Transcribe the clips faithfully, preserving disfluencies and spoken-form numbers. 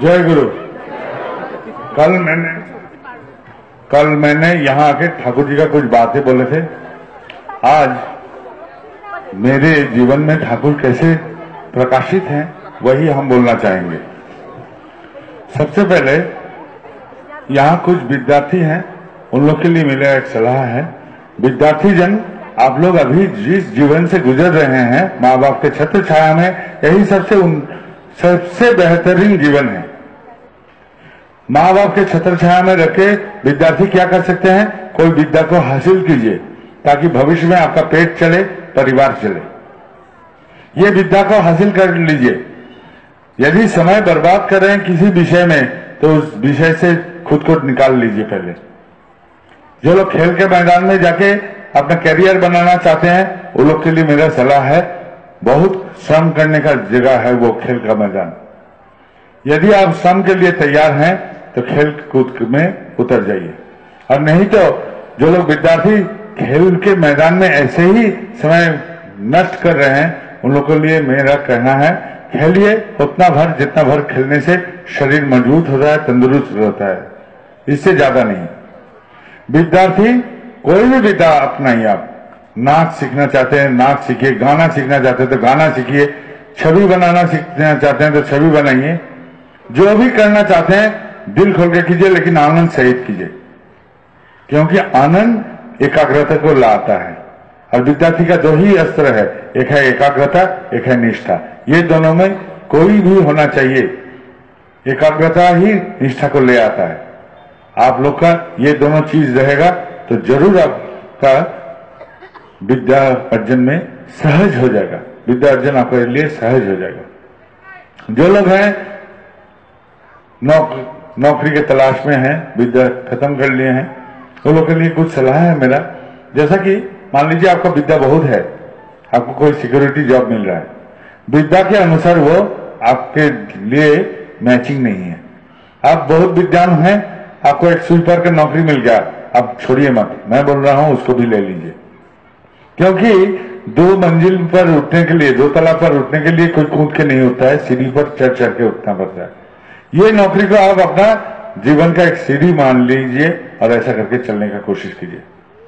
जय गुरु। कल मैंने कल मैंने यहाँ आके ठाकुर जी का कुछ बातें बोले थे। आज मेरे जीवन में ठाकुर कैसे प्रकाशित हैं वही हम बोलना चाहेंगे। सबसे पहले यहाँ कुछ विद्यार्थी हैं, उन लोग के लिए मेरा एक सलाह है। विद्यार्थी जन, आप लोग अभी जिस जीवन से गुजर रहे हैं, माँ बाप के छत्र छाया में, यही सबसे उन सबसे बेहतरीन जीवन है। माँ बाप के छत्र छाया में रखे विद्यार्थी क्या कर सकते हैं? कोई विद्या को हासिल कीजिए ताकि भविष्य में आपका पेट चले, परिवार चले। ये विद्या को हासिल कर लीजिए। यदि समय बर्बाद कर रहे हैं किसी विषय में, तो उस विषय से खुद को निकाल लीजिए। पहले जो लोग खेल के मैदान में जाके अपना कैरियर बनाना चाहते हैं, वो लोग के लिए मेरा सलाह है, बहुत श्रम करने का जगह है वो खेल का मैदान। यदि आप श्रम के लिए तैयार हैं तो खेल कूद में उतर जाइए, और नहीं तो जो लोग विद्यार्थी खेल के मैदान में ऐसे ही समय नष्ट कर रहे हैं, उन लोगों के लिए मेरा कहना है, खेलिए उतना भर जितना भर खेलने से शरीर मजबूत होता है, तंदुरुस्त रहता है, इससे ज्यादा नहीं। विद्यार्थी कोई भी विद्या अपनाइए। आप नाच सीखना चाहते हैं, नाच सीखिए। गाना सीखना चाहते हैं तो गाना सीखिए। छवि बनाना सीखना चाहते हैं तो छवि बनाइए। जो भी करना चाहते हैं दिल खोल के कीजिए, लेकिन आनंद सहित कीजिए, क्योंकि आनंद एकाग्रता को लाता है। और विद्यार्थी का दो ही अस्त्र है, एक है एकाग्रता, एक है निष्ठा। ये दोनों में कोई भी होना चाहिए। एकाग्रता ही निष्ठा को ले आता है। आप लोग का ये दोनों चीज रहेगा तो जरूर आपका विद्या अर्जन में सहज हो जाएगा। विद्या अर्जन आपके लिए सहज हो जाएगा। जो लोग हैं नौक, नौकरी के तलाश में हैं, विद्या खत्म कर लिए हैं, वो लोग के लिए कुछ सलाह है मेरा। जैसा कि मान लीजिए आपका विद्या बहुत है, आपको कोई सिक्योरिटी जॉब मिल रहा है, विद्या के अनुसार वो आपके लिए मैचिंग नहीं है। आप बहुत विद्वान हैं, आपको एक स्वीपर का नौकरी मिल गया, अब छोड़िए मत, मैं बोल रहा हूं उसको भी ले लीजिए। क्योंकि दो मंजिल पर उठने के लिए, दो तला पर उठने के लिए कोई कूद के नहीं होता है, सीढ़ी पर चढ़ चढ़ के उठना पड़ता है। ये नौकरी को आप अपना जीवन का एक सीढ़ी मान लीजिए और ऐसा करके चलने का कोशिश कीजिए।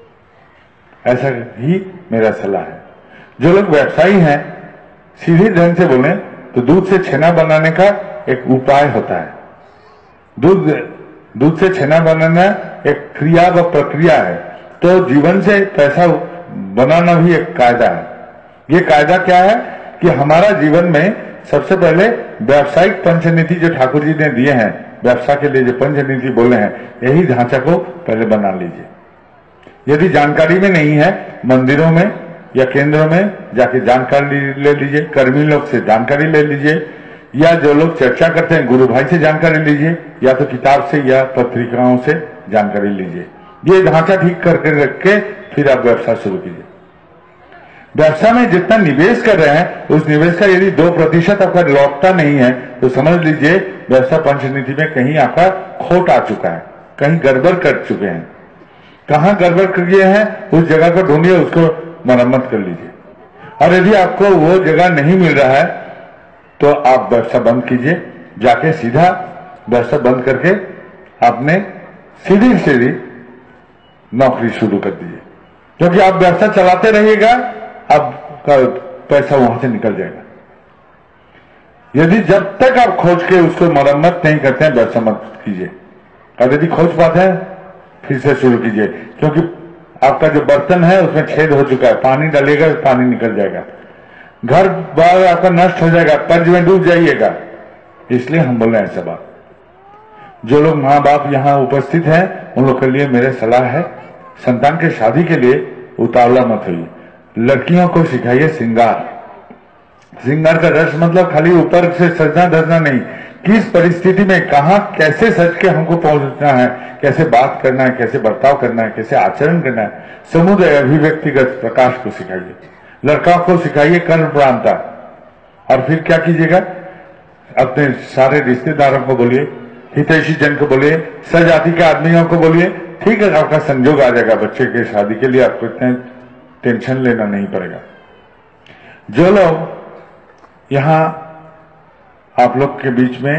ऐसा ही मेरा सलाह है। जो लोग व्यवसायी हैं, सीधे ढंग से बोले तो दूध से छेना बनाने का एक उपाय होता है। दूध दूध से छेना बनाना एक क्रिया व प्रक्रिया है, तो जीवन से पैसा बनाना भी एक कायदा है। ये कायदा क्या है कि हमारा जीवन में सबसे पहले व्यावसायिक पंचनीति जो ठाकुर जी ने दिए हैं, व्यवसाय के लिए जो पंचनीति बोले हैं, यही ढांचा को पहले बना लीजिए। यदि जानकारी में नहीं है, मंदिरों में या केंद्रों में जाके जानकारी ले लीजिए, कर्मी लोग से जानकारी ले लीजिए, या जो लोग चर्चा करते हैं गुरु भाई से जानकारी लीजिए, या तो किताब से या पत्रिकाओं से जानकारी लीजिए। ये ढांचा ठीक करके रख के फिर आप व्यवसाय शुरू कीजिए। व्यवसाय में जितना निवेश कर रहे हैं, उस निवेश का यदि दो प्रतिशत आपका लौटता नहीं है, तो समझ लीजिए व्यवसाय पंचनीति में कहीं आपका खोट आ चुका है, कहीं गड़बड़ कर चुके हैं। कहाँ गड़बड़ किए हैं उस जगह को ढूंढिए, उसको मरम्मत कर लीजिए। और यदि आपको वो जगह नहीं मिल रहा है तो आप व्यवसाय बंद कीजिए। जाके सीधा व्यवसाय बंद करके आपने सीधी सीधी नौकरी शुरू कर दीजिए, क्योंकि आप व्यवसाय चलाते रहिएगा, आपका पैसा वहां से निकल जाएगा। यदि जब तक आप खोज के उसको मरम्मत नहीं करते हैं, व्यवसाय मत कीजिए। और यदि खोज पाते हैं फिर से शुरू कीजिए, क्योंकि आपका जो बर्तन है उसमें छेद हो चुका है, पानी डालेगा पानी निकल जाएगा, घर बार आपका नष्ट हो जाएगा, कर्ज में डूब जाइएगा। इसलिए हम बोल रहे हैं ऐसा बात। जो लोग माँ बाप यहाँ उपस्थित हैं, उन लोग के लिए मेरे सलाह है, संतान के शादी के लिए उतावला मत होइए। लड़कियों को सिखाइए श्रृंगार। श्रृंगार का रस मतलब खाली ऊपर से सजना धजना नहीं, किस परिस्थिति में कहाँ कैसे सज के हमको पहुंचना है, कैसे बात करना है, कैसे बर्ताव करना है, कैसे आचरण करना है, समुदाय अभिव्यक्तिगत प्रकाश को सिखाइए। लड़का को सिखाइए कर्म प्रधानता। और फिर क्या कीजिएगा, अपने सारे रिश्तेदारों को बोलिए, हितैषी जन को बोलिए, सजाति के आदमियों को बोलिए, ठीक है आपका संजोग आ जाएगा। बच्चे के शादी के लिए आपको इतने टेंशन लेना नहीं पड़ेगा। जो लोग यहाँ आप लोग के बीच में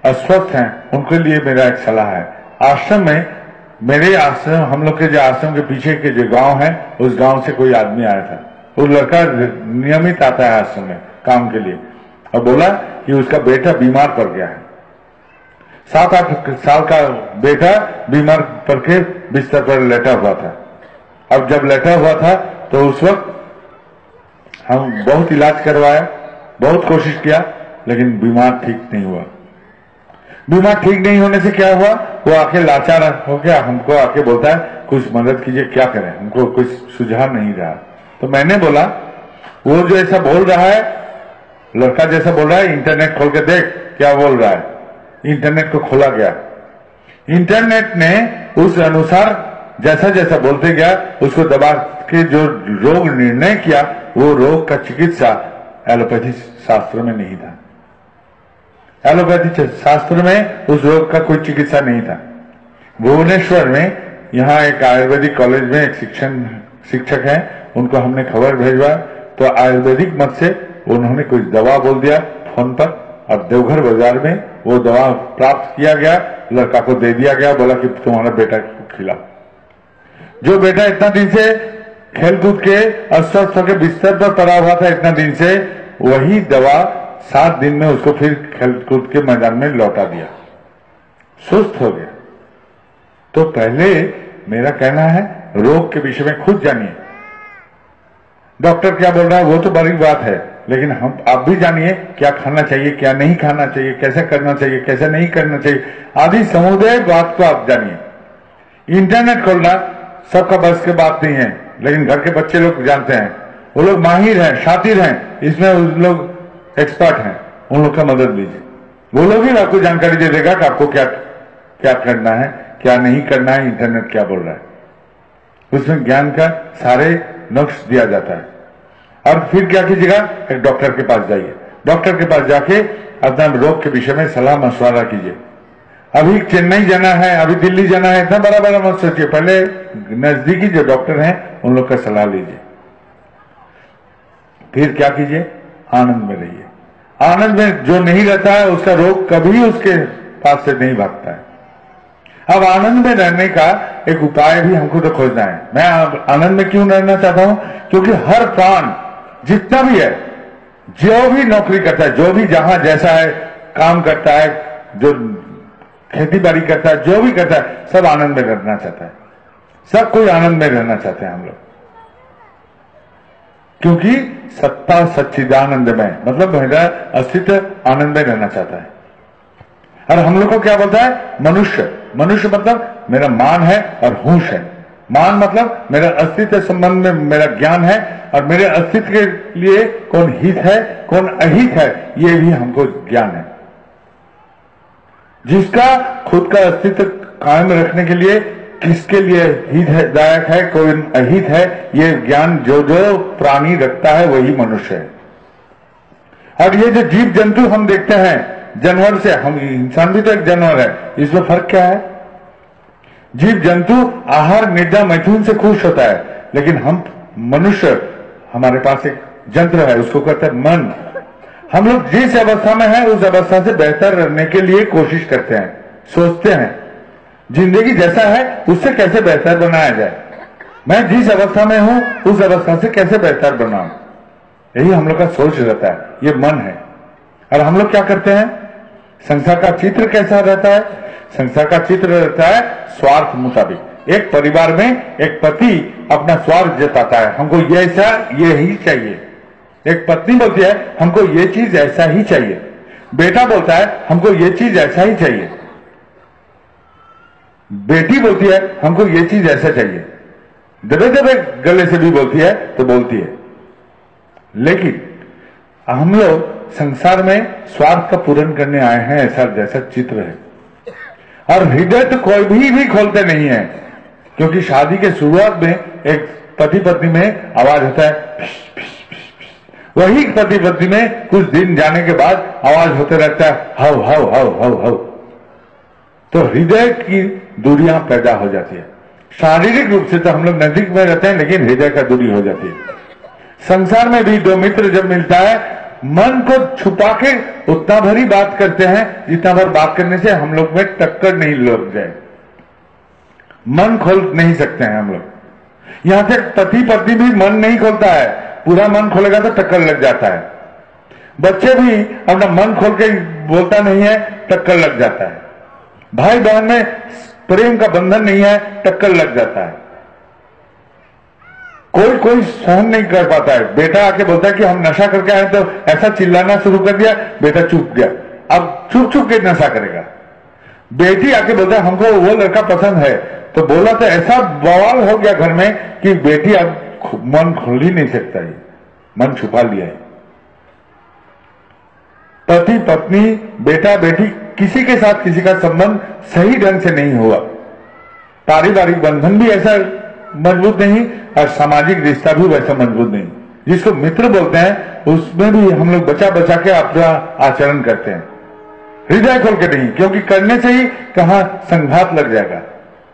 अस्वस्थ हैं उनके लिए मेरा एक सलाह है। आश्रम में, मेरे आश्रम, हम लोग के जो आश्रम के पीछे के जो गांव है, उस गांव से कोई आदमी आया था। वो लड़का नियमित आता है आश्रम में काम के लिए, और बोला कि उसका बेटा बीमार पड़ गया है। सात आठ साल का बेटा बीमार पड़ के बिस्तर पर लेटा हुआ था। अब जब लेटा हुआ था तो उस वक्त हम बहुत इलाज करवाया, बहुत कोशिश किया, लेकिन बीमार ठीक नहीं हुआ। बीमार ठीक नहीं होने से क्या हुआ, वो आके लाचार हो गया, हमको आके बोलता है कुछ मदद कीजिए, क्या करें, हमको कुछ सुझाव नहीं रहा। तो मैंने बोला, वो जो ऐसा बोल रहा है, लड़का जैसा बोल रहा है, इंटरनेट खोल के देख क्या बोल रहा है। इंटरनेट को खोला गया, इंटरनेट ने उस अनुसार जैसा जैसा बोलते गया, उसको दबा के जो रोग निर्णय किया, वो रोग का चिकित्सा एलोपैथी शास्त्र में नहीं था। एलोपैथी शास्त्र में उस रोग का कोई चिकित्सा नहीं था। भुवनेश्वर में यहाँ एक आयुर्वेदिक कॉलेज में एक शिक्षण शिक्षक हैं, उनको हमने खबर भेजवा, तो आयुर्वेदिक मत से उन्होंने कुछ दवा बोल दिया फोन पर, और देवघर बाजार में वो दवा प्राप्त किया गया, लड़का को दे दिया गया, बोला कि तुम्हारा बेटा को खिलाओ। जो बेटा इतना दिन से खेल कूद के अस्वस्थ होकर बिस्तर पर पड़ा हुआ था इतना दिन से, वही दवा सात दिन में उसको फिर खेल कूद के मैदान में लौटा दिया, सुस्त हो गया। तो पहले मेरा कहना है, रोग के विषय में खुद जानिए। डॉक्टर क्या बोल रहा है वो तो बड़ी बात है, लेकिन हम आप भी जानिए क्या खाना चाहिए, क्या नहीं खाना चाहिए, कैसे करना चाहिए, कैसे नहीं करना चाहिए, आदि समुदाय बात को आप जानिए। इंटरनेट खोलना सबका बस की बात नहीं है, लेकिन घर के बच्चे लोग जानते हैं, वो लोग माहिर हैं, शातिर हैं, इसमें उस लोग एक्सपर्ट हैं, उन लोग का मदद लीजिए। वो लोग ही आपको जानकारी दे देगा कि आपको क्या क्या करना है, क्या नहीं करना है, इंटरनेट क्या बोल रहा है, उसमें ज्ञान का सारे नुस्खे दिया जाता है। और फिर क्या कीजिएगा, एक डॉक्टर के पास जाइए, डॉक्टर के पास जाके अपना रोग के विषय में सलाह मशवरा कीजिए। अभी चेन्नई जाना है, अभी दिल्ली जाना है, इतना बड़ा बड़ा मत सोचिए, पहले नजदीकी जो डॉक्टर हैं उन लोग का सलाह लीजिए। फिर क्या कीजिए, आनंद में रहिए। आनंद में जो नहीं रहता है उसका रोग कभी उसके पास से नहीं भागता है। अब आनंद में रहने का एक उपाय भी हमको तो खोजना है। मैं आनंद में क्यों रहना चाहता हूं, क्योंकि हर प्राण जितना भी है, जो भी नौकरी करता है, जो भी जहां जैसा है काम करता है, जो खेती बाड़ी करता है, जो भी करता है, सब आनंद में रहना चाहता है। सब कोई आनंद में रहना चाहते हैं हम लोग, क्योंकि सत्ता सच्चिदानंद में, मतलब मेरा अस्तित्व आनंद में रहना चाहता है। और हम लोग को क्या बोलता है, मनुष्य। मनुष्य मतलब मेरा मान है और होश है। मान मतलब मेरा अस्तित्व संबंध में मेरा ज्ञान है, और मेरे अस्तित्व के लिए कौन हित है कौन अहित है, ये भी हमको ज्ञान है। जिसका खुद का अस्तित्व कायम रखने के लिए किसके लिए हितदायक है कौन अहित है, ये ज्ञान जो जो प्राणी रखता है वही मनुष्य है। और ये जो जीव जंतु हम देखते हैं जानवर से, हम इंसान भी तो एक जानवर है, इसमें फर्क क्या है। जीव जंतु आहार निद्रा मैथुन से खुश होता है, लेकिन हम मनुष्य, हमारे पास एक यंत्र है, उसको कहते हैं मन। हम लोग जिस अवस्था में हैं उस अवस्था से बेहतर रहने के लिए कोशिश करते हैं, सोचते हैं जिंदगी जैसा है उससे कैसे बेहतर बनाया जाए, मैं जिस अवस्था में हूं उस अवस्था से कैसे बेहतर बनाऊं, यही हम लोग का सोच रहता है, ये मन है। और हम लोग क्या करते हैं, संसार का चित्र कैसा रहता है, संसार का चित्र रहता है स्वार्थ मुताबिक। एक परिवार में एक पति अपना स्वार्थ जताता है, हमको ये ऐसा ये ही चाहिए। एक पत्नी बोलती है हमको ये चीज ऐसा ही चाहिए, बेटा बोलता है हमको ये चीज ऐसा ही चाहिए, बेटी बोलती है हमको ये चीज ऐसा चाहिए, दबे दबे गले से भी बोलती है तो बोलती है। लेकिन हम लोग संसार में स्वार्थ का पूर्ण करने आए हैं, ऐसा जैसा चित्र है। और हृदय तो कोई भी भी खोलते नहीं है, क्योंकि शादी के शुरुआत में एक पति पत्नी में आवाज होता है पिश, पिश, पिश, पिश। वही पति पत्नी में कुछ दिन जाने के बाद आवाज होते रहता है हव हव हव हव हव। तो हृदय की दूरियां पैदा हो जाती है। शारीरिक रूप से तो हम लोग नजदीक में रहते हैं, लेकिन हृदय का दूरी हो जाती है। संसार में भी दो मित्र जब मिलता है मन को छुपा के उतना भर ही बात करते हैं जितना भर बात करने से हम लोग में टक्कर नहीं लग जाए। मन खोल नहीं सकते हैं हम लोग। यहां से पति पत्नी भी मन नहीं खोलता है, पूरा मन खोलेगा तो टक्कर लग जाता है। बच्चे भी अपना मन खोल के बोलता नहीं है, टक्कर लग जाता है। भाई बहन में प्रेम का बंधन नहीं है, टक्कर लग जाता है। कोई कोई सहन नहीं कर पाता है। बेटा आके बोलता है कि हम नशा करके आए, तो ऐसा चिल्लाना शुरू कर दिया, बेटा चुप गया, अब चुप चुप के नशा करेगा। बेटी आके बोलता है हमको वो लड़का पसंद है, तो बोला तो ऐसा बवाल हो गया घर में कि बेटी अब मन खोल ही नहीं सकता है, मन छुपा लिया है। पति पत्नी बेटा बेटी किसी के साथ किसी का संबंध सही ढंग से नहीं हुआ, पारिवारिक बंधन भी ऐसा मजबूत नहीं और सामाजिक रिश्ता भी वैसा मजबूत नहीं। जिसको मित्र बोलते हैं उसमें भी हम लोग बचा बचा के अपना आचरण करते हैं, हृदय खोल के नहीं, क्योंकि करने से ही कहां संघात लग जाएगा।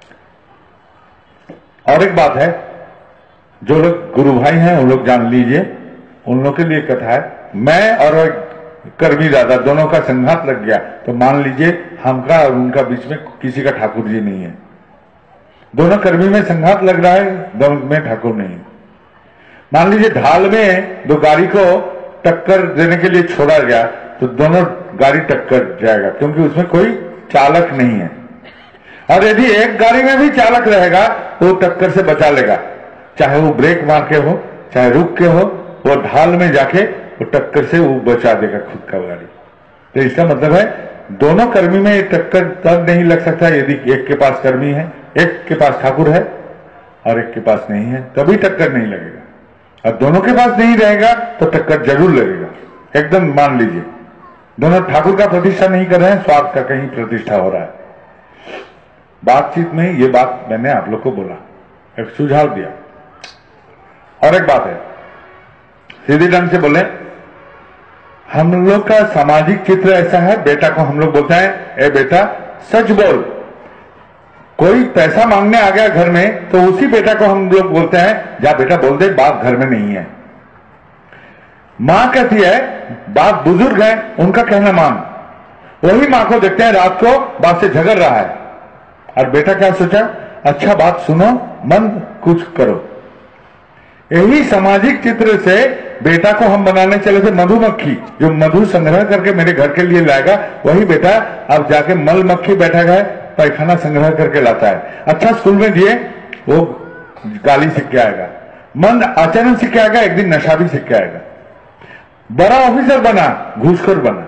और एक बात है, जो लोग गुरु भाई हैं उन लोग जान लीजिए, उन लोग के लिए कथा है। मैं और कर्मी दादा दोनों का संघात लग गया तो मान लीजिए हमका और उनका बीच में किसी का ठाकुर जी नहीं है। दोनों कर्मी में संघात लग रहा है, दोनों में ठाकुर नहीं है। मान लीजिए ढाल में दो गाड़ी को टक्कर देने के लिए छोड़ा गया तो दोनों गाड़ी टक्कर जाएगा, क्योंकि उसमें कोई चालक नहीं है। और यदि एक गाड़ी में भी चालक रहेगा वो टक्कर से बचा लेगा, चाहे वो ब्रेक मार के हो चाहे रुक के हो, वो ढाल में जाके वो टक्कर से वो बचा देगा खुद का गाड़ी। तो इसका मतलब है दोनों कर्मी में टक्कर तब नहीं लग सकता यदि एक के पास कर्मी है, एक के पास ठाकुर है और एक के पास नहीं है, तभी टक्कर नहीं लगेगा। और दोनों के पास नहीं रहेगा तो टक्कर जरूर लगेगा, एकदम मान लीजिए। दोनों ठाकुर का प्रतिष्ठा नहीं कर रहे हैं, स्वार्थ का कहीं प्रतिष्ठा हो रहा है। बातचीत में ये बात मैंने आप लोग को बोला, एक सुझाव दिया। और एक बात है, सीधे ढंग से बोले, हम लोग का सामाजिक चित्र ऐसा है, बेटा को हम लोग बोलते हैं ए बेटा सच बोल। कोई पैसा मांगने आ गया घर में तो उसी बेटा को हम लोग बोलते हैं जा बेटा बोल दे बाप घर में नहीं है। मां कहती है बाप बुजुर्ग है उनका कहना मान, वही मां को देखते हैं रात को बाप से झगड़ रहा है और बेटा क्या सोचा, अच्छा बात सुनो मन कुछ करो। यही सामाजिक चित्र से बेटा को हम बनाने चले थे मधुमक्खी, जो मधु संग्रह करके मेरे घर के लिए लाएगा, वही बेटा अब जाके मल मक्खी बैठा है पैखाना संग्रह करके लाता है। अच्छा स्कूल में दिए वो गाली सीख के आएगा, मंद आचरण सीख के आएगा, एक दिन नशा भी सीख के आएगा। बड़ा ऑफिसर बना घूसखोर बना,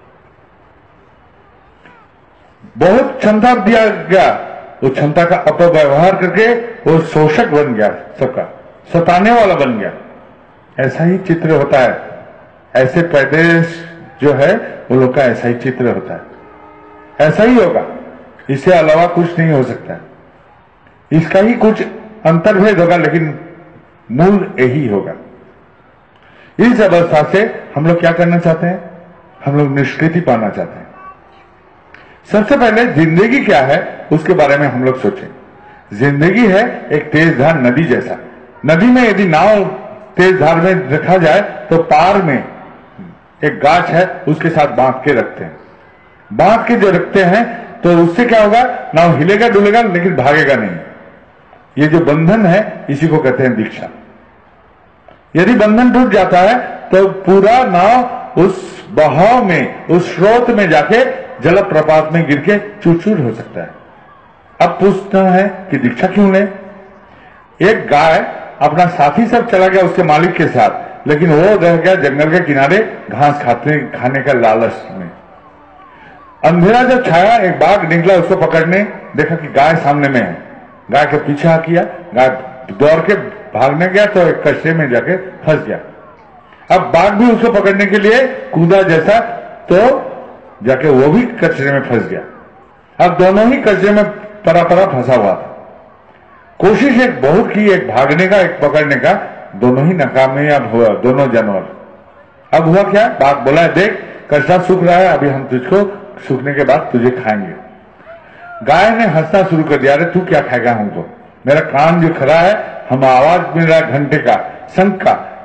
बहुत क्षमता दिया गया, वो क्षमता का अपव्यवहार करके वो शोषक बन गया, सबका सताने वाला बन गया। ऐसा ही चित्र होता है, ऐसे पैदेश जो है वो लोग का ऐसा ही चित्र होता है, ऐसा ही होगा, इससे अलावा कुछ नहीं हो सकता। इसका ही कुछ अंतर्भेद होगा लेकिन मूल यही होगा। इस अवस्था से हम लोग क्या करना चाहते हैं, हम लोग निष्कृति पाना चाहते हैं। सबसे पहले जिंदगी क्या है उसके बारे में हम लोग सोचें। जिंदगी है एक तेज धार नदी जैसा। नदी में यदि नाव तेज धार में रखा जाए तो पार में एक गाछ है उसके साथ बांध के रखते हैं, बांध के जो रखते हैं तो उससे क्या होगा, नाव हिलेगा डुलेगा लेकिन भागेगा नहीं। ये जो बंधन है इसी को कहते हैं दीक्षा। यदि बंधन टूट जाता है तो पूरा नाव उस बहाव में उस स्रोत में जाके जल प्रपात में गिर के चूर-चूर हो सकता है। अब पूछना है कि दीक्षा क्यों ले। एक गाय अपना साथी सब चला गया उसके मालिक के साथ, लेकिन वो रह गया जंगल के किनारे घास खाते खाने का लालच में। अंधेरा जब छाया एक बाघ निकला उसको पकड़ने, देखा कि गाय सामने में है, गाय के पीछा किया, गाय दौड़ के भागने गया तो एक कचरे में जाके फंस गया। अब बाघ भी उसको पकड़ने के लिए कूदा जैसा तो जाके वो भी कचरे में फंस गया। अब दोनों ही कचरे में परा परा फंसा हुआ था। कोशिश एक बहुत की, एक भागने का एक पकड़ने का, दोनों ही नाकामयाब हुआ दोनों जानवर। अब हुआ क्या, बाघ बोला देख कचरा सूख रहा है, अभी हम तुझको सूखने के बाद तुझे खाएंगे। गाय ने हंसना शुरू कर दिया, अरे तू क्या खाएगा हमको, मेरा कान जो खड़ा है, हम आवाज मिल रहा है घंटे का शंख का,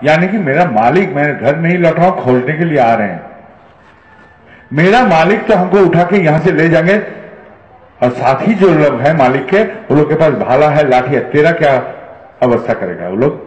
यानी कि मेरा मालिक, मैं घर नहीं लौटा हूं, खोजने के लिए आ रहे हैं। मेरा मालिक तो हमको उठा के यहां से ले जाएंगे, और साथ ही जो लोग हैं मालिक के, वो लोग के पास भाला है, लाठी है, तेरा क्या अवस्था करेगा वो लोग?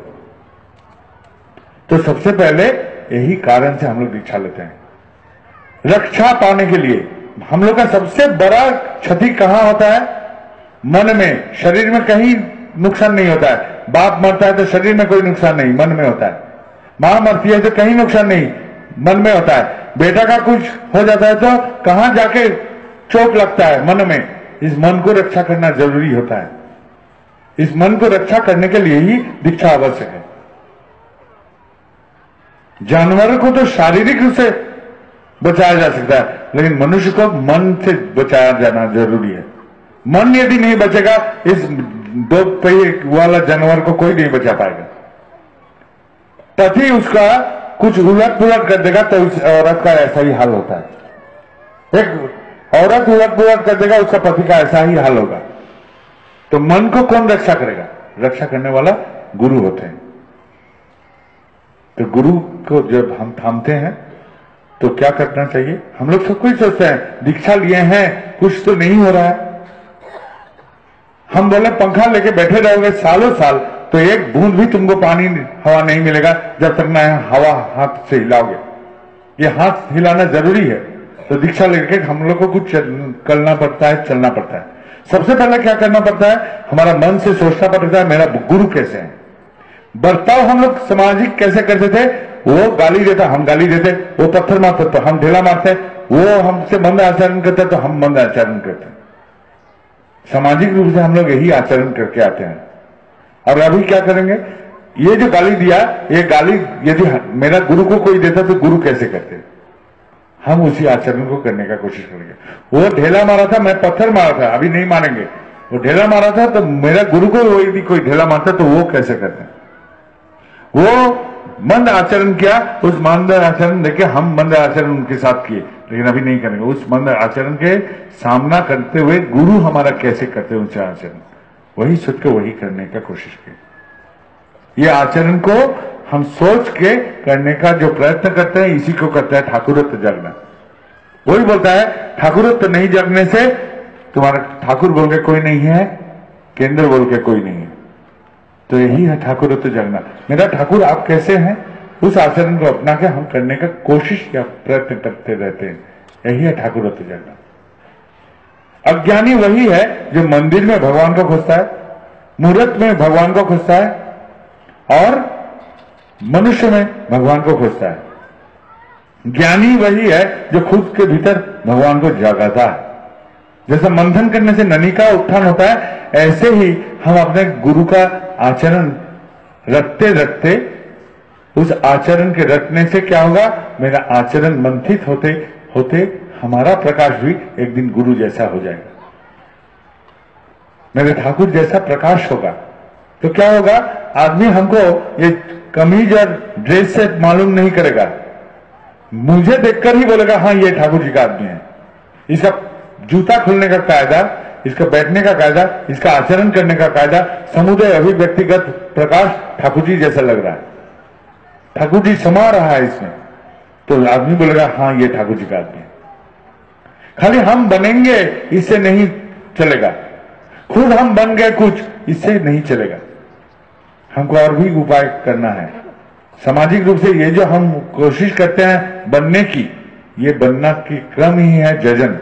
तो सबसे पहले यही कारण से हम लोग दीक्षा लेते हैं, रक्षा पाने के लिए। हम लोग का सबसे बड़ा क्षति कहां होता है? मन में। शरीर में कहीं नुकसान नहीं होता है। बाप मरता है तो शरीर में कोई नुकसान नहीं, मन में होता है। मां मरती है तो कहीं नुकसान नहीं, मन में होता है। बेटा का कुछ हो जाता है तो कहां जाके चोट लगता है? मन में। इस मन को रक्षा करना जरूरी होता है। इस मन को रक्षा करने के लिए ही दीक्षा आवश्यक है। जानवरों को तो शारीरिक रूप से बचाया जा सकता है, लेकिन मनुष्य को मन से बचाया जाना जरूरी है। मन यदि नहीं बचेगा, इस दो पहिए वाला जानवर को कोई नहीं बचा पाएगा। पति उसका कुछ उलट पुलट कर देगा तो उस औरत का ऐसा ही हाल होता है। एक औरत उलट पुलट कर देगा, उसका पति का ऐसा ही हाल होगा। तो मन को कौन रक्षा करेगा? रक्षा करने वाला गुरु होते हैं। तो गुरु को जब हम थामते हैं तो क्या करना चाहिए? हम लोग सब कुछ सोचते हैं दीक्षा लिए हैं, कुछ तो नहीं हो रहा है। हम बोले पंखा लेके बैठे रहोगे सालों साल तो एक बूंद भी तुमको पानी हवा नहीं मिलेगा जब तक ना हवा हाथ से हिलाओगे। ये हाथ हिलाना जरूरी है। तो दीक्षा लेके हम लोग को कुछ करना पड़ता है, चलना पड़ता है। सबसे पहले क्या करना पड़ता है? हमारा मन से सोचना पड़ता है मेरा गुरु कैसे है। बर्ताव हम लोग सामाजिक कैसे करते थे? वो गाली देता, हम गाली देते। वो पत्थर मारते तो हम ढेला मारते। वो हमसे मंद आचरण करते तो हम मंद आचरण करते। सामाजिक रूप से हम लोग यही आचरण करके आते हैं। और अभी क्या करेंगे? ये जो गाली दिया, ये गाली यदि मेरा गुरु को कोई देता तो गुरु कैसे करते? हम उसी आचरण को करने का कोशिश करेंगे। वो ढेला मारा था, मैं पत्थर मारा था, अभी नहीं मारेंगे। वो ढेला मारा था तो मेरा गुरु को यदि कोई ढेला मारता तो वो कैसे करते हैं? वो मंद आचरण किया, उस मंद आचरण देखे हम मंद आचरण उनके साथ किए, लेकिन अभी नहीं करेंगे। उस मंद आचरण के सामना करते हुए गुरु हमारा कैसे करते हैं उनसे आचरण, वही सोच के वही करने का कोशिश की। ये आचरण को हम सोच के करने का जो प्रयत्न करते हैं, इसी को कहते हैं ठाकुरत्व जगना। वही बोलता है ठाकुरत्व नहीं जगने से तुम्हारा ठाकुर बोल के कोई नहीं है, केंद्र बोल के कोई नहीं है। तो यही है ठाकुरत्व जगना। मेरा ठाकुर आप कैसे हैं, उस आचरण को अपना के हम करने का कोशिश या प्रयत्न करते रहते हैं। यही है ठाकुरत्व जगना। अज्ञानी वही है जो मंदिर में भगवान को खोजता है, मूर्त में भगवान को खोजता है, और मनुष्य में भगवान को खोजता है। ज्ञानी वही है जो खुद के भीतर भगवान को जगाता है। जैसे मंथन करने से ननी का उत्थान होता है, ऐसे ही हम अपने गुरु का आचरण रखते रखते, उस आचरण के रखने से क्या होगा? मेरा आचरण मंथित होते होते हमारा प्रकाश भी एक दिन गुरु जैसा हो जाएगा, मेरे ठाकुर जैसा प्रकाश होगा। तो क्या होगा? आदमी हमको ये कमीज और ड्रेस से मालूम नहीं करेगा, मुझे देखकर ही बोलेगा हाँ ये ठाकुर जी का आदमी है। इसका जूता खोलने का कायदा, इसका बैठने का कायदा, इसका आचरण करने का कायदा, समुदाय अभिव्यक्तिगत प्रकाश ठाकुर जी जैसा लग रहा है, ठाकुर जी समा रहा है इसमें। तो आदमी बोलेगा हाँ ये ठाकुर जी का आदमी है। खाली हम बनेंगे इससे नहीं चलेगा, खुद हम बन गए कुछ, इससे नहीं चलेगा। हमको और भी उपाय करना है। सामाजिक रूप से ये जो हम कोशिश करते हैं बनने की, ये बनना की क्रम ही है जजन।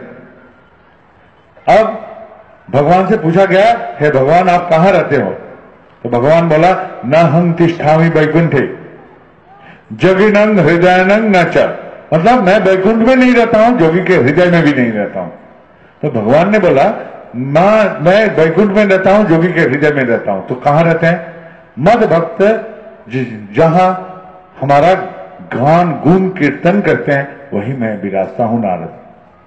अब भगवान से पूछा गया, हे भगवान आप कहां रहते हो? तो भगवान बोला न हम तिष्ठामि वैकुंठे जोगिनंग हृदयानंग न च, मतलब मैं वैकुंठ में नहीं रहता हूं, जोगी के हृदय में भी नहीं रहता हूं। तो भगवान ने बोला मैं वैकुंठ में रहता हूं, जोगी के हृदय में रहता हूं। तो कहां रहते हैं? मद भक्त जहां हमारा गान गुण कीर्तन करते हैं, वही मैं विराजता हूं नारद।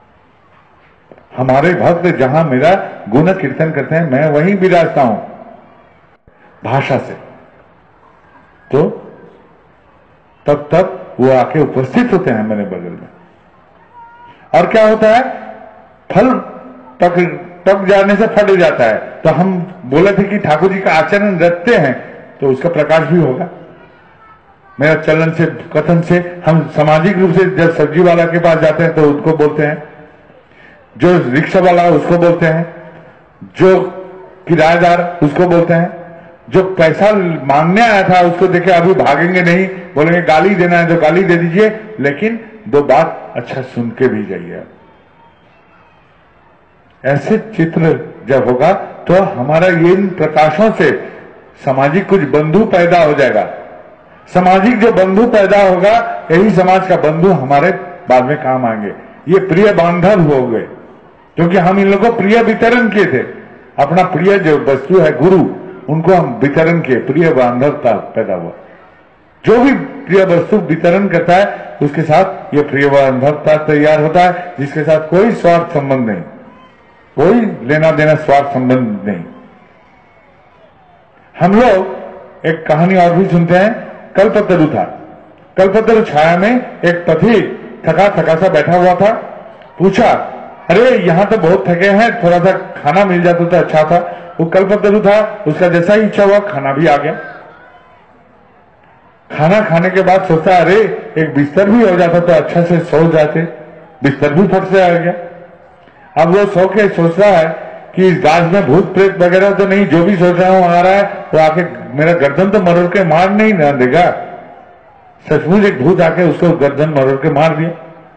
हमारे भक्त जहां मेरा गुण कीर्तन करते हैं, मैं वहीं विराजता हूं भाषा से। तो तब तब वो आके उपस्थित होते हैं मेरे बगल में। और क्या होता है? फल तक तक जाने से फट जाता है। तो हम बोले थे कि ठाकुर जी का आचरण रखते हैं तो उसका प्रकाश भी होगा। मेरा चलन से, कथन से, हम सामाजिक रूप से जब सब्जी वाला के पास जाते हैं तो उसको बोलते हैं, जो रिक्शा वाला उसको बोलते हैं, जो किराएदार उसको बोलते हैं, जो पैसा मांगने आया था उसको देखे अभी भागेंगे नहीं, बोलेंगे गाली देना है तो गाली दे दीजिए, लेकिन दो बात अच्छा सुन के भी जाइए। ऐसे चित्र जब होगा तो हमारा ये इन प्रकाशों से सामाजिक कुछ बंधु पैदा हो जाएगा। सामाजिक जो बंधु पैदा होगा यही समाज का बंधु हमारे बाद में काम आएंगे। ये प्रिय बांधव हो गए, क्योंकि हम इन लोगों को प्रिय वितरण किए थे। अपना प्रिय जो वस्तु है गुरु, उनको हम वितरण किए, प्रिय बांधवता पैदा हुआ। जो भी प्रिय वस्तु वितरण करता है उसके साथ ये प्रिय बांधवता तैयार होता है, जिसके साथ कोई स्वार्थ संबंध नहीं, कोई लेना देना स्वार्थ संबंध नहीं। हम लोग एक कहानी और भी सुनते हैं, कल्पतरु था। कल्पतरु छाया में एक पथिक थका थका सा बैठा हुआ था। पूछा, अरे यहां तो बहुत थके हैं, थोड़ा सा खाना मिल जाता तो अच्छा था। वो कल्पतरु था, उसका जैसा ही इच्छा हुआ खाना भी आ गया। खाना खाने के बाद सोचा, अरे एक बिस्तर भी हो जाता तो अच्छा से सो जाते, बिस्तर भी फट से आ गया। अब वो सो के सोच रहा है कि इस गाज में भूत प्रेत वगैरह तो नहीं, जो भी सोच रहा हूं आ रहा है, वो आके मेरा गर्दन तो मरोड़ के मार नहीं ना देगा। सचमुच एक भूत आके उसको गर्दन मरोड़ के मार दिया।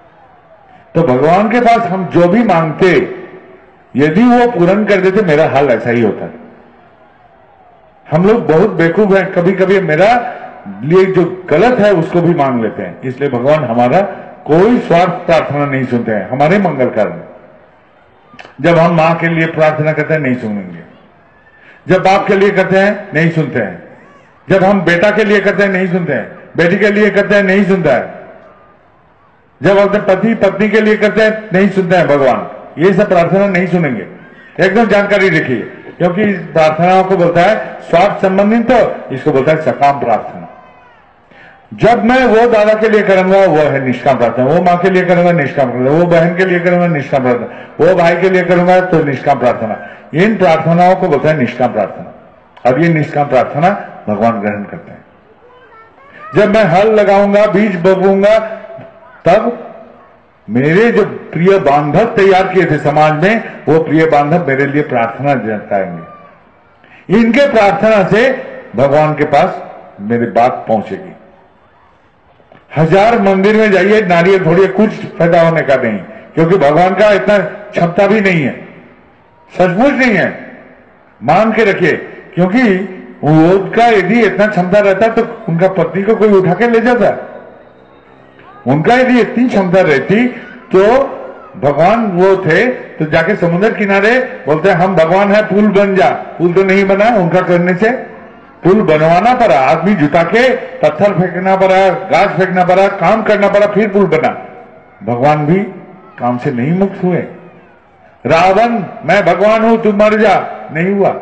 तो भगवान के पास हम जो भी मांगते, यदि वो पूर्ण कर देते, मेरा हाल ऐसा ही होता है। हम लोग बहुत बेवकूफ हैं, कभी कभी मेरा लिए जो गलत है उसको भी मांग लेते हैं। इसलिए भगवान हमारा कोई स्वार्थ प्रार्थना नहीं सुनते हैं, हमारे मंगल कारण। जब हम मां के लिए प्रार्थना करते हैं नहीं सुनेंगे, जब बाप के लिए करते हैं नहीं सुनते हैं, जब हम बेटा के लिए करते हैं नहीं सुनते हैं, बेटी के लिए करते हैं नहीं सुनता है, जब अपने पति पत्नी के लिए करते हैं नहीं सुनते हैं भगवान। ये सब प्रार्थना नहीं सुनेंगे, एकदम जानकारी रखिए, क्योंकि इस प्रार्थनाओं को बोलता है स्वार्थ संबंधित, तो इसको बोलता है सकाम प्रार्थना। जब मैं वो दादा के लिए करूंगा वो है निष्काम प्रार्थना, वो माँ के लिए करूंगा निष्काम प्रार्थना, वो बहन के लिए करूंगा निष्काम प्रार्थना, वो भाई के लिए करूंगा तो निष्काम प्रार्थना। इन प्रार्थनाओं को बोलता है निष्काम प्रार्थना। अब ये निष्काम प्रार्थना भगवान ग्रहण करते हैं। जब मैं हल लगाऊंगा, बीज बोऊंगा, तब मेरे जो प्रिय बांधव तैयार किए थे समाज में, वो प्रिय बांधव मेरे लिए प्रार्थना जताएंगे। इनके प्रार्थना से भगवान के पास मेरी बात पहुंचेगी। हजार मंदिर में जाइए, नारियल फोड़िए, कुछ फायदा होने का नहीं, क्योंकि भगवान का इतना क्षमता भी नहीं है, सचमुच नहीं है। मान के रखिए, क्योंकि उनका यदि इतना क्षमता रहता तो उनका पत्नी को कोई उठा के ले जाता। उनका यदि इतनी क्षमता रहती तो भगवान वो थे तो जाके समुद्र किनारे बोलते हैं हम भगवान है, पुल बन जा। पुल तो नहीं बना, उनका करने से पुल बनवाना पड़ा, आदमी जुटा के पत्थर फेंकना पड़ा, गाछ फेंकना पड़ा, काम करना पड़ा, फिर पुल बना। भगवान भी काम से नहीं मुक्त हुए। रावण मैं भगवान हूं तुम मर जा, नहीं हुआ,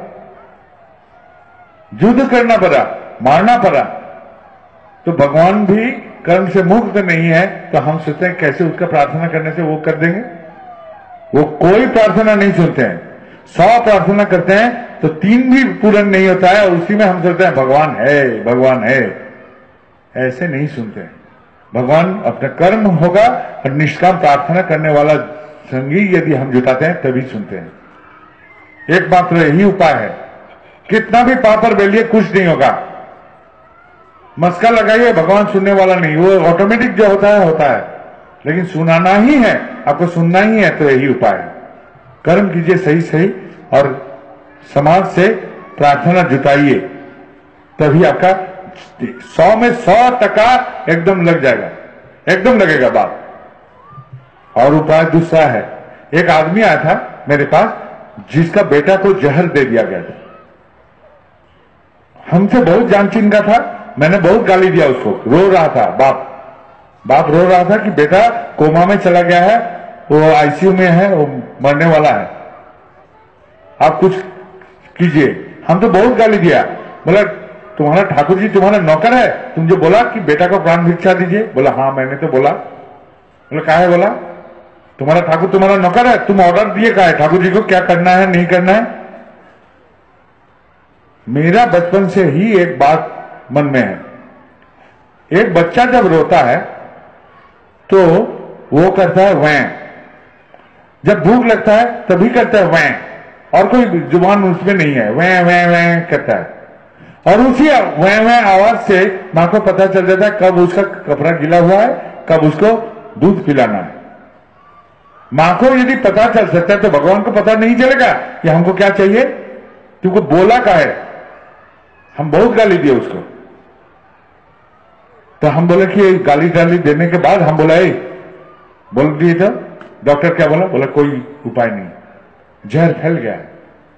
युद्ध करना पड़ा, मारना पड़ा। तो भगवान भी कर्म से मुक्त नहीं है, तो हम सोचते हैं कैसे उसका प्रार्थना करने से वो कर देंगे। वो कोई प्रार्थना नहीं सुनते हैं, सौ प्रार्थना करते हैं तो तीन भी पूर्ण नहीं होता है, और उसी में हम सोचते हैं भगवान है, भगवान है। ऐसे नहीं सुनते हैं। भगवान अपना कर्म होगा और निष्काम प्रार्थना करने वाला संगी यदि हम जुटाते हैं तभी सुनते हैं। एकमात्र यही उपाय है। कितना भी पापर बेलिए कुछ नहीं होगा, मस्का लगाइए, भगवान सुनने वाला नहीं, वो ऑटोमेटिक जो होता है होता है। लेकिन सुनाना ही है, आपको सुनना ही है, तो यही उपाय है। कर्म कीजिए सही सही और समाज से प्रार्थना जुटाइए, तभी आपका सौ में सौ टका एकदम लग जाएगा, एकदम लगेगा बात। और उपाय दूसरा है, एक आदमी आया था मेरे पास जिसका बेटा को जहर दे दिया गया था। हमसे बहुत जानचीन का था, मैंने बहुत गाली दिया उसको। रो रहा था बाप बाप रो रहा था कि बेटा कोमा में चला गया है, वो आईसीयू में है, वो मरने वाला है, आप कुछ कीजिए। हम तो बहुत गाली दिया, बोला तुम्हारा ठाकुर जी तुम्हारा नौकर है, तुम जो बोला कि बेटा को प्राण भिक्षा दीजिए, बोला हाँ मैंने तो बोला। बोला क्या है, बोला तुम्हारा ठाकुर तुम्हारा नौकर है, तुम ऑर्डर दिए क्या है ठाकुर जी को, क्या करना है नहीं करना है। मेरा बचपन से ही एक बात मन में है, एक बच्चा जब रोता है तो वो करता है वैं, जब भूख लगता है तभी करता है वैं, और कोई जुबान उसमें नहीं है, वैं वैं वैं करता है। और उसी वैं वैं आवाज से मां को पता चल जाता है कब उसका कपड़ा गीला हुआ है, कब उसको दूध पिलाना है। मां को यदि पता चल सकता है तो भगवान को पता नहीं चलेगा कि हमको क्या चाहिए, क्योंकि बोला का है। हम बहुत गाली दिए उसको, तो हम बोले कि गाली गाली देने के बाद हम बोला बोल दिए तो डॉक्टर क्या बोला, बोला कोई उपाय नहीं, जहर फैल गया है।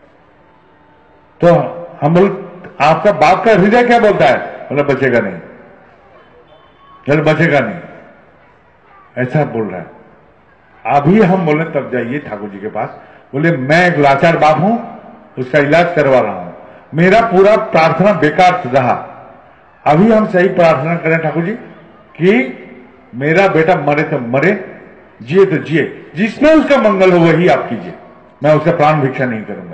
तो हम बोल आपका बाप का हृदय क्या बोलता है, बोला बचेगा नहीं, जल बचेगा नहीं, ऐसा बोल रहा है। अभी हम बोले तब जाइए ठाकुर जी के पास। बोले मैं एक लाचार बाप हूं, उसका इलाज करवा रहा हूं, मेरा पूरा प्रार्थना बेकार रहा। अभी हम सही प्रार्थना करें ठाकुर जी कि मेरा बेटा मरे तो मरे, जिए तो जिए, जिसमें उसका मंगल हो वही आप कीजिए, मैं उसका प्राण भिक्षा नहीं करूंगा।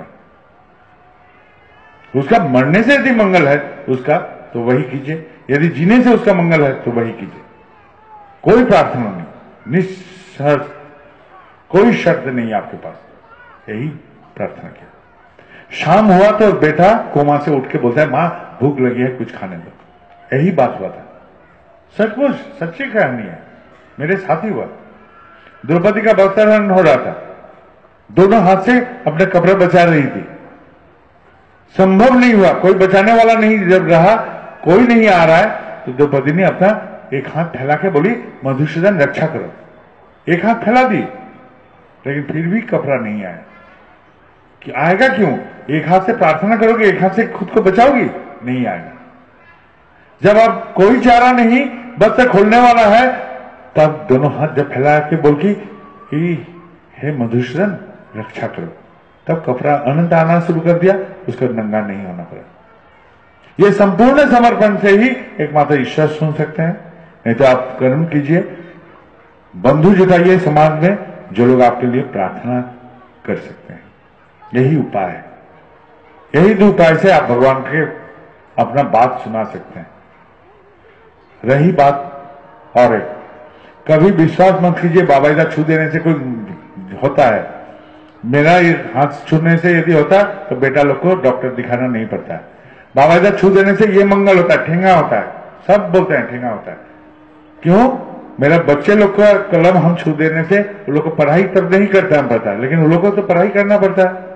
उसका मरने से यदि मंगल है उसका तो वही कीजिए, यदि जीने से उसका मंगल है तो वही कीजिए। कोई प्रार्थना नहीं, निशर्त, कोई शर्त नहीं आपके पास, यही प्रार्थना किया। शाम हुआ तो बेटा कोमा से उठ के बोलता है मां भूख लगी है कुछ खाने दो, यही बात हुआ था। सचमुच सच्ची कहानी है, मेरे साथ ही हुआ। द्रौपदी का वस्त्रहरण हो रहा था, दोनों हाथ से अपने कपड़े बचा रही थी, संभव नहीं हुआ, कोई बचाने वाला नहीं जब रहा, कोई नहीं आ रहा है, तो द्रौपदी ने अपना एक हाथ फैला के बोली मधुसूदन रक्षा करो, एक हाथ फैला दी, लेकिन फिर भी कपड़ा नहीं आया। कि आएगा क्यों, एक हाथ से प्रार्थना करोगे, एक हाथ से खुद को बचाओगी, नहीं आएगा। जब आप कोई चारा नहीं, वस्त्र खोलने वाला है, तब दोनों हाथ जब फैला के बोल की हे मधुसूदन रक्षा करो, तब कपड़ा अनंत आना शुरू कर दिया, उसको नंगा नहीं होना पड़ा। ये संपूर्ण समर्पण से ही एक माता ईश्वर सुन सकते हैं, नहीं तो आप कर्म कीजिए, बंधु जुटाइए समाज में, जो लोग आपके लिए प्रार्थना कर सकते हैं। यही उपाय है, यही दो उपाय से आप भगवान के अपना बात सुना सकते हैं। रही बात और एक, कभी विश्वास मत कीजिए बाबाईदा छू देने से कोई होता है। मेरा हाथ छूने से यदि होता तो बेटा लोग को डॉक्टर दिखाना नहीं पड़ता है। बाबाईदा छू देने से ये मंगल होता है, ठेंगा होता है, सब बोलते हैं ठेंगा होता है। क्यों? मेरा बच्चे लोग का कलम हम छू देने से उन लोग को पढ़ाई तब नहीं करता पड़ता है, लेकिन उन लोग को तो पढ़ाई करना पड़ता है।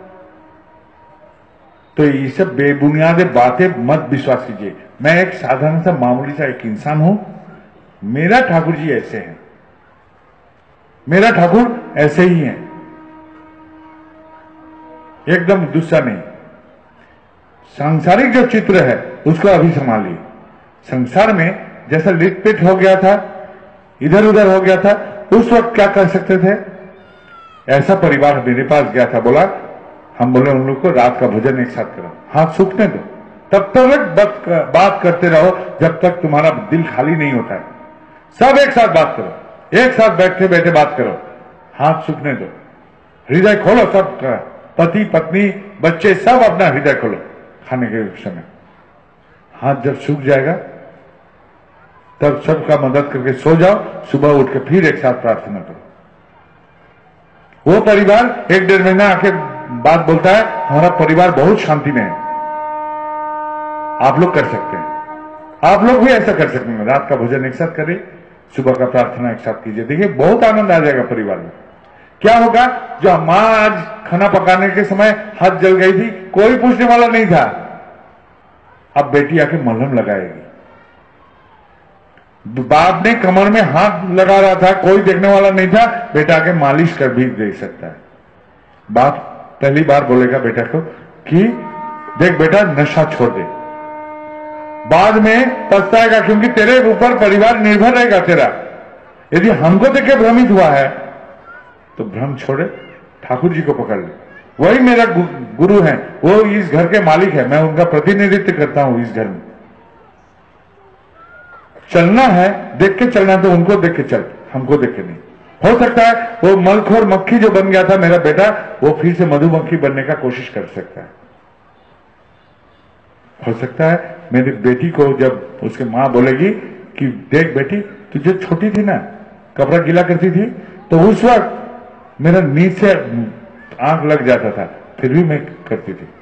तो ये सब बेबुनियाद बातें मत विश्वास कीजिए। मैं एक साधारण सा मामूली सा एक इंसान हूं, मेरा ठाकुर जी ऐसे हैं, मेरा ठाकुर ऐसे ही हैं, एकदम दूसरा नहीं। सांसारिक जो चित्र है उसको अभी संभालिए। संसार में जैसा लिटपिट हो गया था, इधर उधर हो गया था, उस वक्त क्या कर सकते थे? ऐसा परिवार मेरे पास गया था, बोला हम बोले उन लोग को रात का भोजन एक साथ करो, हाथ सूखने दो, तब तक बात करते रहो जब तक तुम्हारा दिल खाली नहीं होता है। सब एक साथ बात करो, एक साथ बैठे बैठे बात करो, हाथ सूखने दो, हृदय खोलो, सब पति पत्नी बच्चे सब अपना हृदय खोलो। खाने के समय हाथ जब सूख जाएगा तब सबका मदद करके सो जाओ, सुबह उठ के फिर एक साथ प्रार्थना करो। वो परिवार एक डेढ़ महीना आके बात बोलता है हमारा परिवार बहुत शांति में है। आप लोग कर सकते हैं, आप लोग भी ऐसा कर सकते हैं, रात का भोजन एक साथ करें, सुबह का प्रार्थना एक साथ कीजिए, देखिए बहुत आनंद आ जाएगा परिवार में। क्या होगा? जो मां आज खाना पकाने के समय हाथ जल गई थी, कोई पूछने वाला नहीं था, अब बेटी आके मलहम लगाएगी। बाप ने कमर में हाथ लगा रहा था, कोई देखने वाला नहीं था, बेटा आके मालिश कर भी दे सकता है। बाप पहली बार बोलेगा बेटा को कि देख बेटा नशा छोड़ दे, बाद में पछताएगा, क्योंकि तेरे ऊपर परिवार निर्भर रहेगा तेरा। यदि हमको देख के भ्रमित हुआ है तो भ्रम छोड़े, ठाकुर जी को पकड़ ले, वही मेरा गुरु है, वो इस घर के मालिक है, मैं उनका प्रतिनिधित्व करता हूं इस घर में। चलना है देख के चलना, तो उनको देख के चल, हमको देख के नहीं। हो सकता है वो मलखोर मक्खी जो बन गया था मेरा बेटा, वो फिर से मधुमक्खी बनने का कोशिश कर सकता है। हो सकता है मेरी बेटी को जब उसकी मां बोलेगी कि देख बेटी, तुझे छोटी थी ना, कपड़ा गीला करती थी, तो उस वक्त मेरा नींद से आंख लग जाता था, फिर भी मैं करती थी।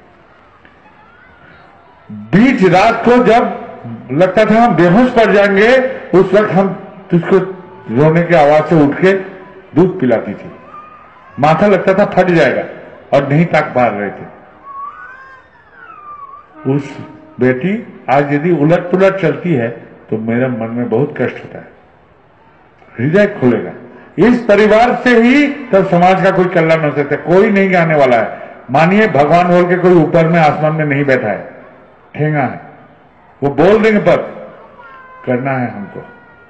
बीच रात को जब लगता था हम बेहोश पड़ जाएंगे, उस वक्त हम तुझको रोने की आवाज से उठ के दूध पिलाती थी। माथा लगता था फट जाएगा और नहीं ताक मार रहे थे। उस बेटी आज यदि उलट पुलट चलती है तो मेरे मन में बहुत कष्ट होता है, हृदय खुलेगा। इस परिवार से ही तब समाज का कोई कल्याण हो सकता है। कोई नहीं आने वाला है। मानिए भगवान बोल के कोई ऊपर में आसमान में नहीं बैठा है, ठेंगा है, वो बोल देंगे पर करना है हमको।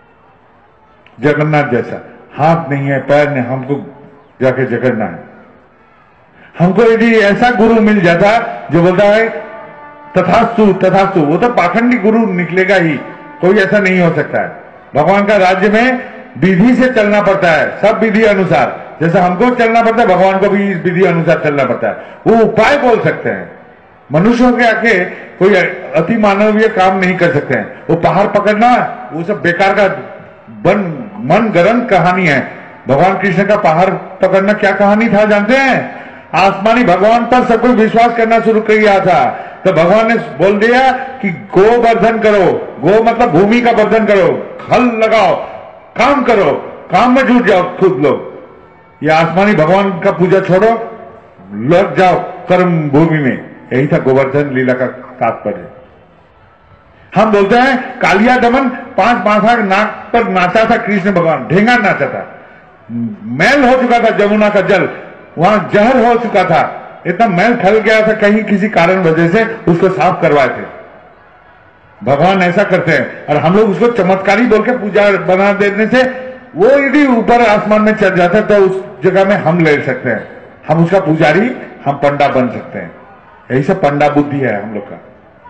जगन्नाथ जैसा हाथ नहीं है, पैर नहीं, हमको जाके जगड़ना है। हमको यदि ऐसा गुरु मिल जाता जो बोलता है तथास्तु तथास्तु, वो तो पाखंडी गुरु निकलेगा ही, कोई ऐसा नहीं हो सकता है। भगवान का राज्य में विधि से चलना पड़ता है, सब विधि अनुसार। जैसा हमको चलना पड़ता है, भगवान को भी इस विधि अनुसार चलना पड़ता है। वो उपाय बोल सकते हैं, मनुष्यों के आके कोई अति मानवीय काम नहीं कर सकते हैं। वो पहाड़ पकड़ना, वो सब बेकार का बन मन गरम कहानी है। भगवान कृष्ण का पहाड़ पकड़ना क्या कहानी था जानते हैं? आसमानी भगवान पर सब कोई विश्वास करना शुरू कर दिया था, तो भगवान ने बोल दिया कि गोवर्धन करो। गो मतलब भूमि का वर्धन करो, हल लगाओ, काम करो, काम में जुट जाओ खुद लोग। ये आसमानी भगवान का पूजा छोड़ो, लग जाओ कर्म भूमि में। यही था गोवर्धन लीला का तात्पर्य। हम बोलते हैं कालिया दमन पांच पांच नाक पर नाचा था कृष्ण भगवान, ढेंगा नाचा था। मैल हो चुका था जमुना का जल, वहां जहर हो चुका था, इतना मैल फैल गया था, कहीं किसी कारण वजह से उसको साफ करवाए थे। भगवान ऐसा करते हैं और हम लोग उसको चमत्कारी बोल के पूजा बना देने से वो यदि ऊपर आसमान में चढ़ जाता है तो उस जगह में हम ले सकते हैं, हम उसका पुजारी, हम पंडा बन सकते हैं। यही सब पंडा बुद्धि है हम लोग का।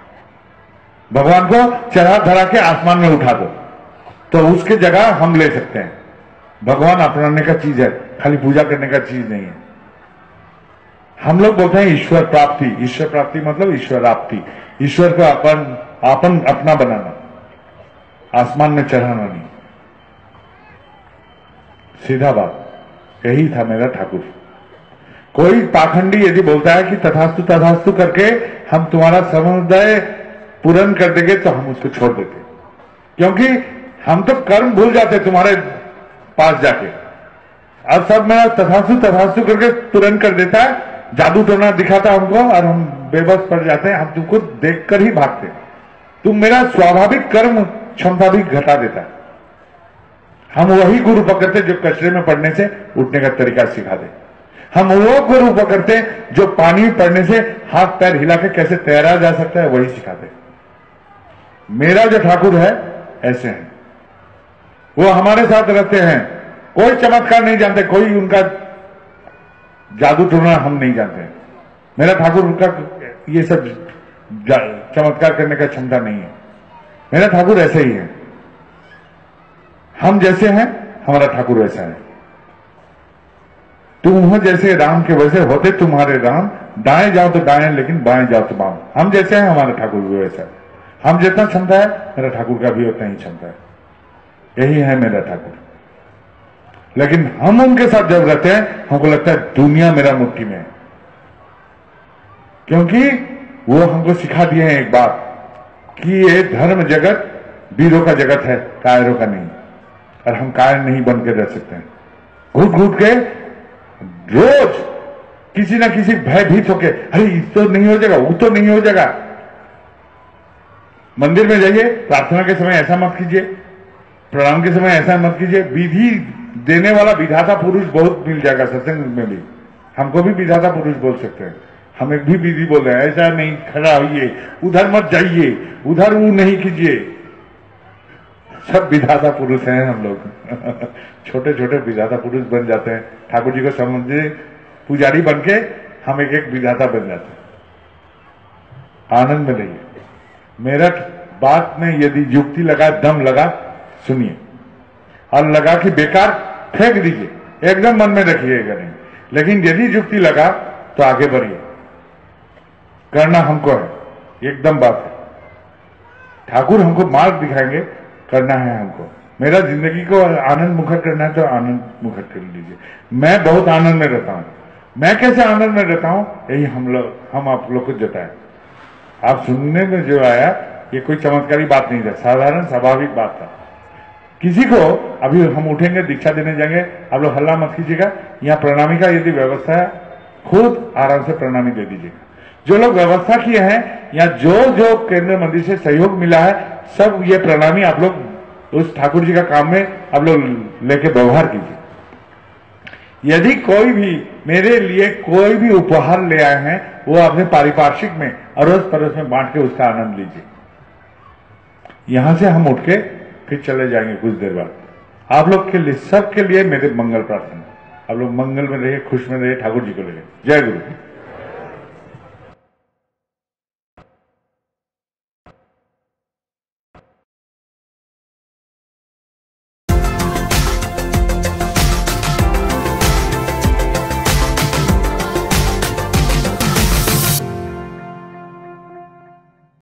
भगवान को चढ़ा धरा के आसमान में उठा दो तो उसके जगह हम ले सकते हैं। भगवान अपनाने का चीज है, खाली पूजा करने का चीज नहीं है। हम लोग बोलते हैं ईश्वर प्राप्ति। ईश्वर प्राप्ति मतलब ईश्वराप्ति, ईश्वर को अपन अपन अपना बनाना, आसमान में चढ़ाना नहीं। सीधा बात। यही था मेरा ठाकुर। कोई पाखंडी यदि बोलता है कि तथास्तु तथास्तु करके हम तुम्हारा समुदाय पूर्ण कर देंगे तो हम उसको छोड़ देते, क्योंकि हम तो कर्म भूल जाते तुम्हारे पास जाके। अब सब मैं तथास्तु तथास्तु करके पूर्ण कर देता है, जादू टोना दिखाता हमको और हम बेबस पड़ जाते हैं। हम तुमको देखकर ही भागते। तुम मेरा स्वाभाविक कर्म क्षमता भी घटा देता। हम वही गुरु पकड़ते जो कचरे में पड़ने से उठने का तरीका सिखा दे। हम वो गुरु पकड़ते जो पानी में पड़ने से हाथ पैर हिला के कैसे तैरा जा सकता है, वही सिखाते। मेरा जो ठाकुर है ऐसे हैं, वो हमारे साथ रहते हैं। कोई चमत्कार नहीं जानते, कोई उनका जादू टोना हम नहीं जानते। मेरा ठाकुर उनका ये सब चमत्कार करने का क्षमता नहीं है। मेरा ठाकुर ऐसे ही है। हम जैसे हैं हमारा ठाकुर वैसा है। तुम हो जैसे राम के वैसे होते तुम्हारे राम, दाएं जाओ तो दाएं लेकिन बाएं जाओ तो बाम। हम जैसे हैं हमारा ठाकुर भी वैसा है। हम जितना क्षमता है मेरा ठाकुर का भी उतना ही क्षमता है। यही है मेरा ठाकुर। लेकिन हम उनके साथ जब रहते हैं हमको लगता है दुनिया मेरा मुट्ठी में है, क्योंकि वो हमको सिखा दिए हैं एक बात कि ये धर्म जगत वीरों का जगत है, कायरों का नहीं। और हम कायर नहीं बन के रह सकते हैं। घुट घुट के रोज किसी ना किसी भयभीत होके, अरे इस तो नहीं हो जाएगा, वो तो नहीं हो जाएगा। मंदिर में जाइए, प्रार्थना के समय ऐसा मत कीजिए, प्रणाम के समय ऐसा मत कीजिए। विधि देने वाला विधाता पुरुष बहुत मिल जाएगा सत्संग में भी। हमको भी विधाता पुरुष बोल सकते हैं। हम एक भी विधि बोल रहे हैं, ऐसा नहीं खड़ा होइए, उधर मत जाइए, उधर वो नहीं कीजिए। सब विधाता पुरुष हैं हम लोग। छोटे छोटे विधाता पुरुष बन जाते हैं। ठाकुर जी को समझे पुजारी बन के हम एक एक विधाता बन जाते हैं। आनंद में रहिए। मेरा बात में यदि युक्ति लगा, दम लगा, सुनिए, और लगा कि बेकार फेंक दीजिए, एकदम मन में रखिएगा नहीं। लेकिन यदि युक्ति लगा तो आगे बढ़िए। करना हमको है, एकदम बात है। ठाकुर हमको मार्ग दिखाएंगे करना है हमको। मेरा जिंदगी को आनंद मुखर करना है तो आनंद मुखर कर लीजिए। मैं बहुत आनंद में रहता हूँ। मैं कैसे आनंद में रहता हूँ यही हम लोग हम आप लोग को जताए। आप सुनने में जो आया ये कोई चमत्कारी बात नहीं था, साधारण स्वाभाविक बात था। किसी को अभी हम उठेंगे दीक्षा देने जाएंगे, आप लोग हल्ला मत कीजिएगा। यहाँ प्रणामी का यदि व्यवस्था है खुद आराम से प्रणामी दे दीजिएगा। जो लोग व्यवस्था किए हैं या जो जो केंद्र मंदिर से सहयोग मिला है सब ये प्रणामी आप लोग उस ठाकुर जी का काम में आप लोग लेके व्यवहार कीजिए। यदि कोई भी मेरे लिए कोई भी उपहार ले आए हैं वो अपने पारिपार्श्विक में अड़ोस पड़ोस में बांट के उसका आनंद लीजिए। यहां से हम उठ के फिर चले जाएंगे कुछ देर बाद। आप लोग के लिए सबके लिए मेरे मंगल प्रार्थना। आप लोग मंगल में रहिए, खुश में रहिए, ठाकुर जी को ले जय गुरु।